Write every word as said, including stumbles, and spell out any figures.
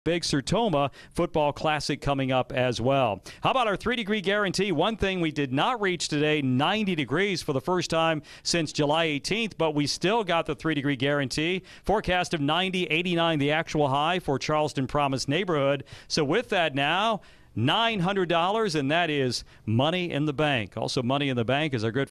Big Sertoma Football Classic coming up as well. How about our three-degree guarantee? One thing we did not reach today, ninety degrees for the first time since July eighteenth, but we still got the three-degree guarantee. Forecast of ninety, eighty-nine the actual high for Charleston Promise neighborhood. So with that now, nine hundred dollars, and that is money in the bank. Also money in the bank is our good